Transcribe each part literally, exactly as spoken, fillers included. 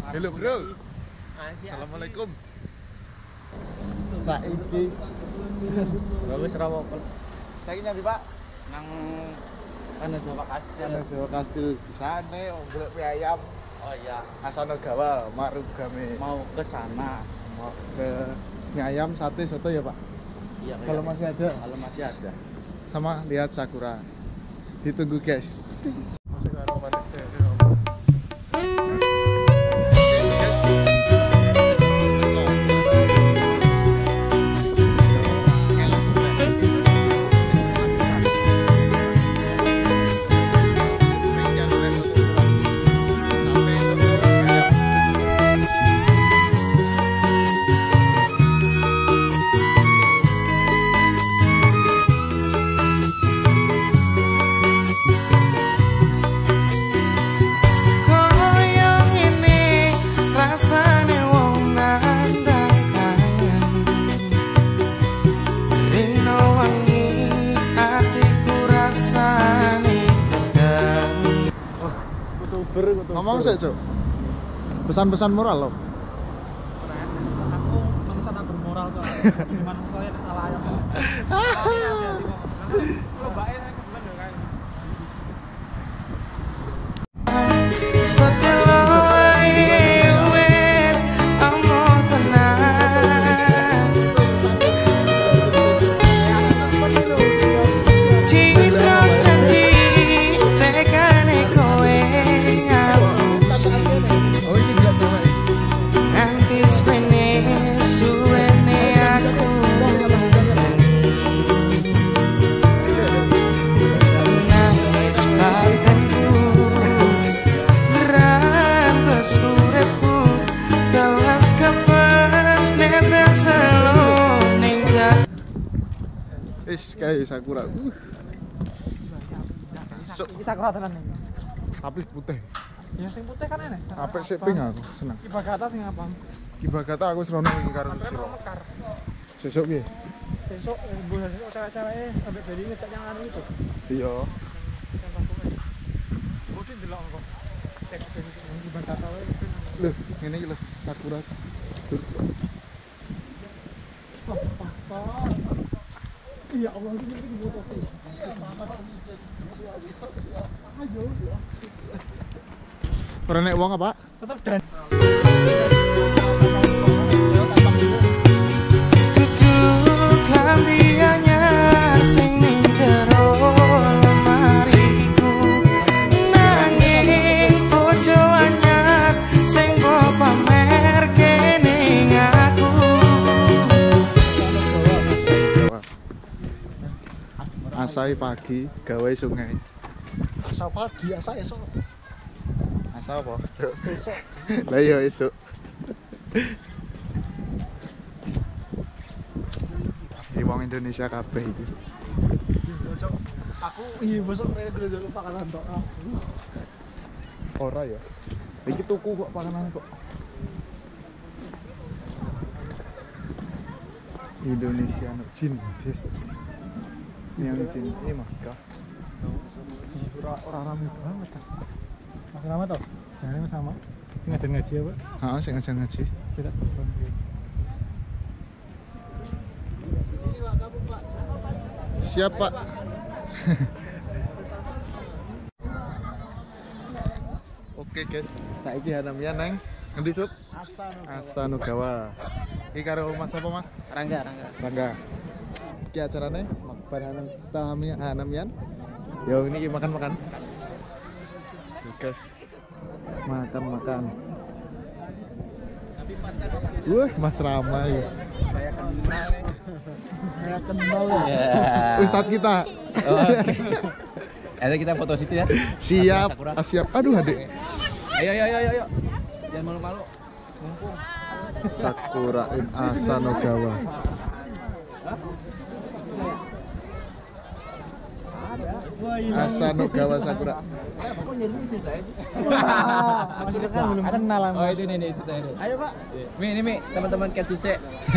Halo bro. Assalamualaikum. Saiki Bagus rawo. saiki nyandi Pak? Nang ana Jawa Kastil. Ana Jawa Kastil di sana golek mie ayam. Oh iya, Asanogawa Marugame. mau ke sana. Mau ke mie ayam, sate, soto ya Pak? Iya, Kalau masih ada. kalau masih ada. Sama lihat sakura. Ditunggu guys. Masih karo manik sih. Ngomong sih, Cuk. Pesan-pesan moral loh. Aku manusia tak bermoral soalnya. Gimana soalnya ada salah ayam. Kalau mbak E bener kan. Is kayak sakura. Uh. So, iki sakura tenan nih. Tapi putih. Ya sing putih kan enek. Apik sih pink aku seneng. Kibagata sing apa? Kibagata aku serono iki karo sira. Mekar. Sesuk piye? Sesuk gue sesuk cewek-ceweke sampai beli ngecek yang anu itu. Iya. Yang pakungan. Kok delok kok. Cek beli kibagata wae. Loh, ngene iki lho, sakura. Iya Allah ini ini foto sih. Ayo. Ora nek wong apa? Tetap dan. Asai pagi, gawe sungai. Asa padi, asa esok. Asa apa? Cuk. Esok. Lah iya esuk. Iki wong Indonesia kabeh iki. Aku iya besok rene gede pakanan tok. Ora ya. Iki tuku kok pakanan kok. Indonesia no jin des. Yang jin ini Mas kah? Ora ora rame banget kan. Mas rame toh? Jangan sama. Sing ngajar ngaji apa? Heeh, sing ngajar ngaji. Tidak telepon. Siap, Pak. Oke, guys. Saiki hanamian nang ngendi, Suk? Asanogawa. Iki karo Mas apa, Mas? Rangga, Rangga. Rangga. Iki acarane makbaran setelah hanamian. Yo ini makan-makan. Guys. Makan-makan. Wah, Mas Rama ya. Saya kenal. Saya kenal ya. Ustadz kita. Oh, oke. Ada kita foto situ ya. Siap. Ah, siap. Aduh, Adik. Ayo ayo ayo ayo. Jangan malu-malu. Mumpung. Sakura in Asanogawa. Asanogawa Sakura. Kok nyari itu saya sih? Maksudnya kan belum kenal. Oh itu nih nih itu saya nih. Ayo Pak. Mi ini Mi teman-teman Ketsuse.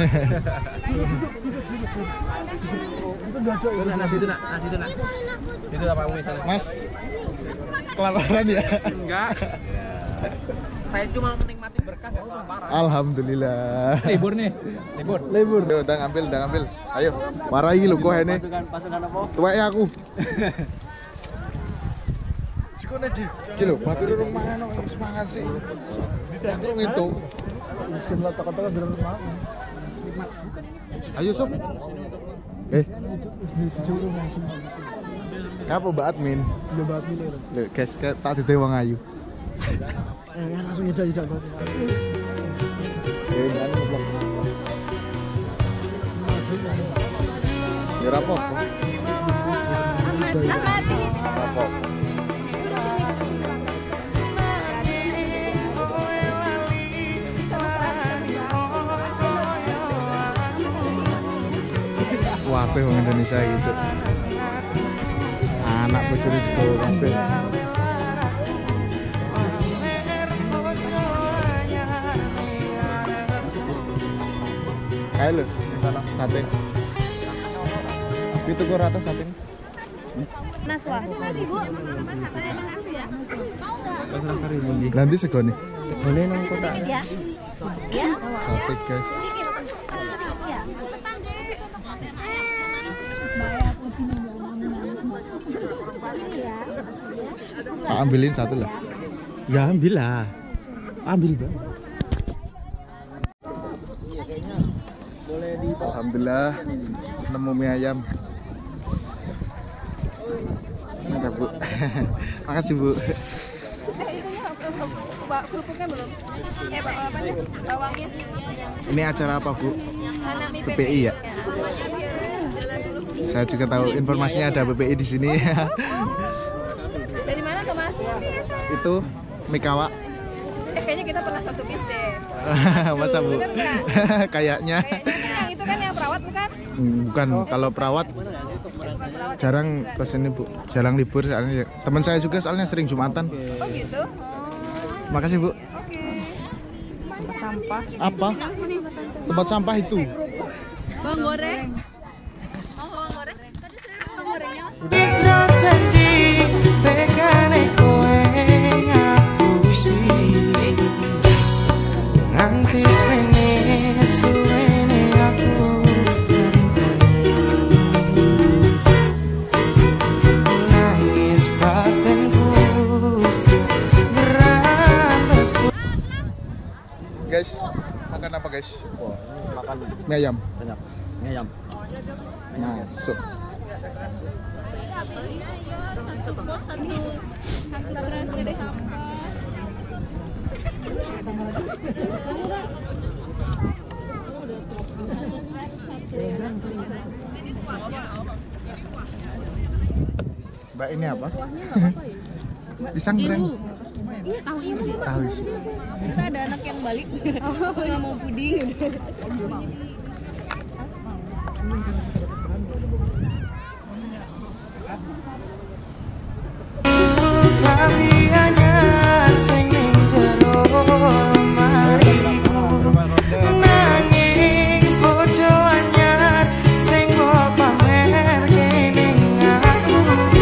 Itu dodok Itu nak nasi itu nak nasi itu nak. Itu apa kamu sana? Mas, kelaparan ya? Enggak. Saya cuma menikmati Alhamdulillah. Libur nih. Libur. Libur. Yo, udah ngambil, udah ngambil. Ayo, warai lho kok ini. Pasukan pasukan apa? Tuwek aku. Cikone di. Iki lho, batur urung mangan kok semangat sih. Urung itu. Isin lah toko-toko durung mau. Ayo sob. Eh, kapo Mbak Admin? Yo banget ini. Lho, guys, tak dite wong ayu. Eh, langsung ida-ida banget. Eh, ngene goblok. Ya rapopo. Rapopo. Wape wong Indonesia iki, Cuk. Anak bocor itu kabeh. Ayo lho, sana sate. Itu kok rata sate ini. Naswa. Ibu, ya. Nanti segoni. Boleh nang kota. Sedikit ya. Ya. Sate, guys. Ya. Tak ambilin satu lah. Ya ambil lah. Ambil Bang. Alhamdulillah nemu mie ayam. Ada Bu. Makasih Bu. Eh, itunya Pak kerupuknya belum? Eh, Pak apa nih? Bawangnya. Ini acara apa Bu? Nami B P I ya? Saya juga tahu informasinya ada B P I di sini. Dari mana tuh Mas? Itu Mikawa. Eh, kayaknya kita pernah satu bis deh. Masa Bu? Bener nggak? Kayaknya. Kayaknya yang itu kan yang perawat bukan? Hmm, Bukan, kalau perawat Eh, bukan perawat. jarang ke sini Bu. Jarang libur soalnya. Teman saya juga soalnya sering Jumatan. Oh gitu. Oh. Makasih Bu. Oke. Tempat sampah. Apa? Tempat sampah itu. Bang goreng. Oh, bang goreng. Tadi saya bang gorengnya. Ikro janji tekane kowe ngapusi nganti spene suwene aku nangis batinku berantas. Guys, makan apa guys? Wah, makan Mie ayam. banyak. Mie ayam. Masuk. Mbak ini apa? Pisang goreng. Iya, tahu isi. Tahu isi. Kita ada anak yang balik. Nggak mau puding. Kaliannya sing ning jero lemariku nanging bojo anyar sing mbok pamer ning aku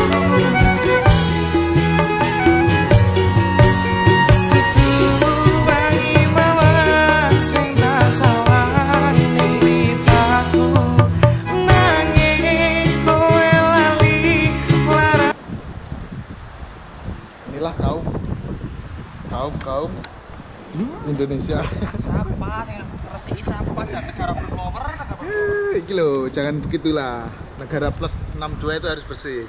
itu wangi mawon sing tak sawang ning lipatku nanging kowe lali lara. Inilah kaum kaum kaum Indonesia. Siapa sing resiki siapa aja negara berlower negara. Eh, Iki loh, jangan begitulah. Negara plus enam puluh dua itu harus bersih.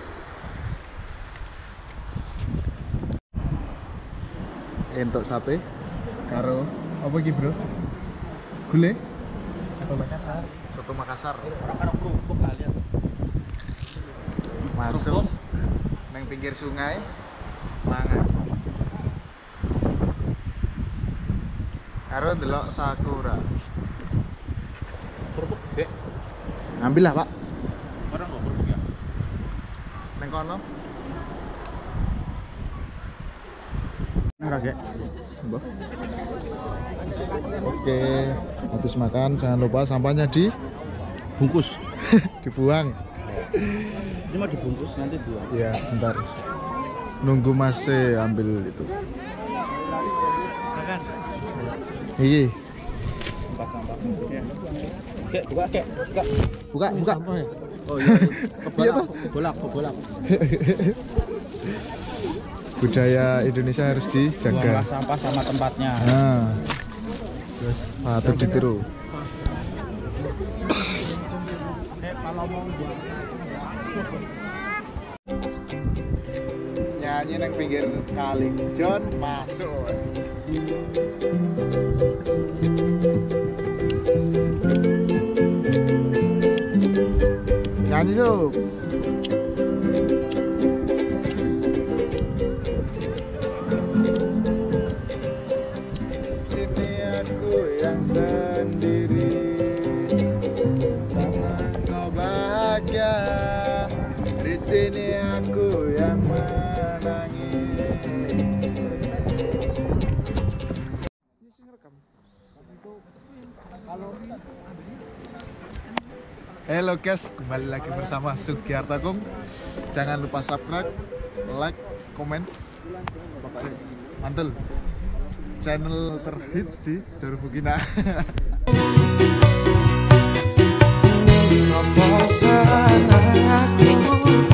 Entok sate karo apa iki, Bro? Gulai? Atau Makassar. Soto Makassar. Orang karo kerupuk kalian. Masuk neng pinggir sungai. Mangan. Karo ndelok sakura. Kerupuk gede. Ambil lah, Pak. Orang nggak kerupuk ya. Neng kono. Ora gek. Mbah. Oke, habis makan jangan lupa sampahnya dibungkus, dibuang. Ini mau dibungkus nanti buang. Ya, bentar. Nunggu masih ambil itu. Makan. Iki. Sampah-sampah. Kek, buka, kek, buka. Buka, buka. Oh iya, Iya, Pak. kebolak, kebolak. Budaya Indonesia harus dijaga. Buanglah sampah sama tempatnya. Nah. Terus patut ditiru. Kalau mau buang Nyanyi nang pinggir kali John masuk. Nyanyi sob. Ini aku yang sendiri, sangat kau bahagia. Di sini aku yang menangis. Halo guys, kembali lagi bersama Sugiarto Agung. Jangan lupa subscribe, like, komen, pokoknya mantul. Channel terhits di Darubukina. Bosan aku